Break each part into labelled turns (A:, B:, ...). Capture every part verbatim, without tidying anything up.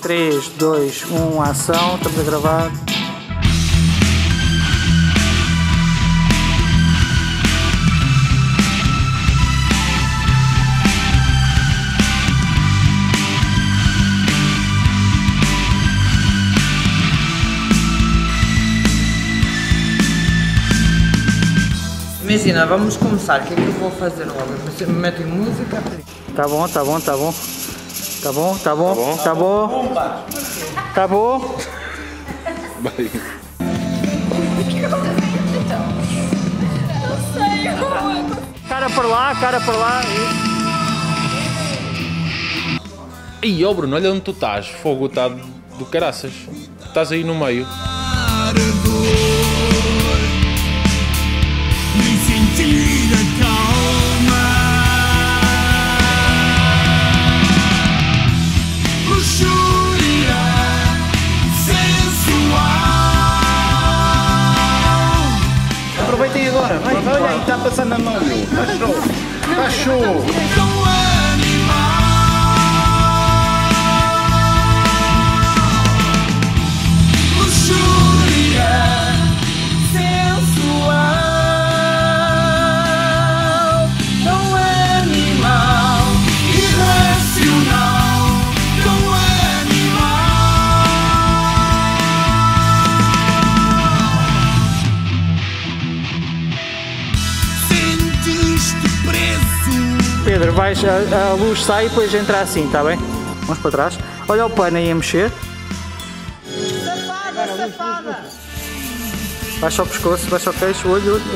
A: três, dois, um, ação, estamos a gravar.
B: Imagina, vamos começar, o que é que eu vou fazer logo? Você me mete em música?
A: Tá bom, tá bom, tá bom. Tá bom, tá bom, tá bom. Tá bom.
C: Vai.
D: Não sei,
A: Cara para lá, cara para lá.
C: Ih, ó Bruno, olha onde tu estás. Fogo está do caraças. Estás aí no meio.
E: Aproveitem agora, vai, olha aí, está passando a mão, meu. Está show, está show.
A: Pedro, vais, a, a luz sai e depois entra assim, está bem? Vamos para trás. Olha o pano aí a mexer.
D: Safada, safada.
A: Baixa o pescoço, baixa o queixo, o olho, olho.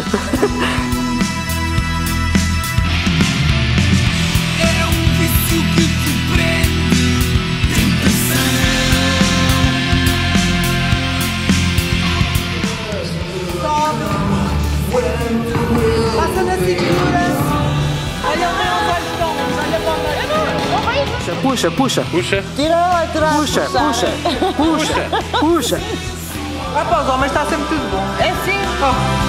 F: É um vício que te prende, tentação.
D: Sobe. Passa na cintura. Olha o meu olho de olha para o meu.
A: Puxa, puxa.
C: Puxa.
D: Tira, tira.
A: Puxa, puxa, puxa, puxa.
B: Ah, para os homens está sempre tudo bom.
D: É sim.